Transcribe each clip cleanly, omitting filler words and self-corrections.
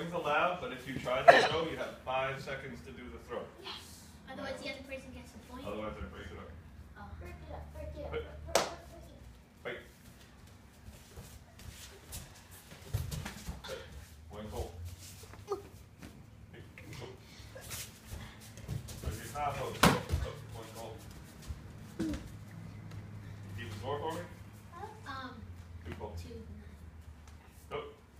Throwing's allowed, but if you try to throw, you have 5 seconds to do the throw. Yes. Otherwise, the other person gets a point. Otherwise, they break it up. Oh. Break it up. Break it up. Wait. Wait. Point goal. Where's your top hold? Point goal. Keep the score for me? 2 goals. 2. Go.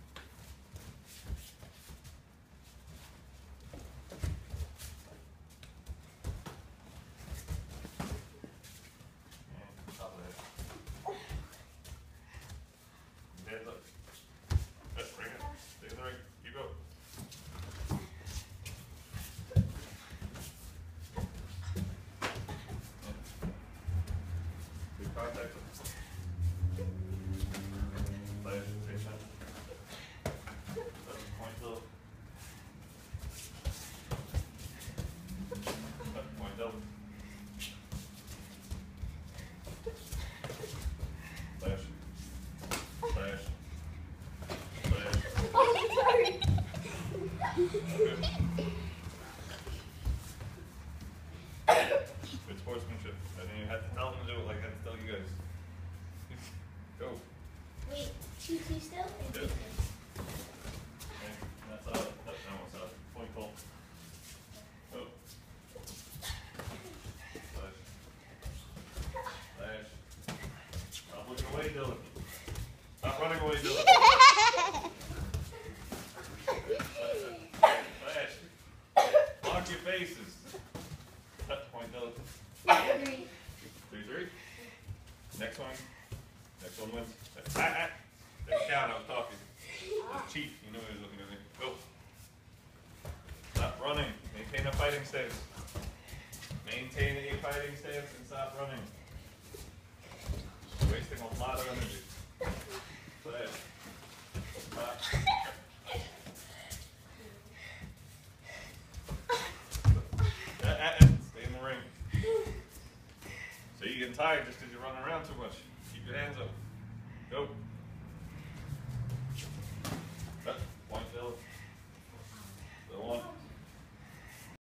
Top of the head. Hands up. Let's bring it. Stay in the ring. You go. Good contact. Flash, face down. Point low. Point double. Flash. Flash. Flash. Oh, sorry. Good sportsmanship. I didn't even have to tell them to do it like I had to tell you guys. Go. Wait, 2-2 still? Or Yeah. 2-2? Okay, that's out. That's almost out. Point goal. Go. Flash. Flash. Stop looking away, Dylan. Stop running away, Dylan. Flash. Lock your faces. Point, Dylan. 3. 3-3. Next one. Next one wins. Didn't count, I was talking. That's cheap. You knew he was looking at me. Go. Stop running. Maintain a fighting stance. Maintain a fighting stance and stop running. You're wasting a lot of energy. Flash. Stop. Stay in the ring. So you're getting tired just because you're running around too much. Keep your hands up. Go.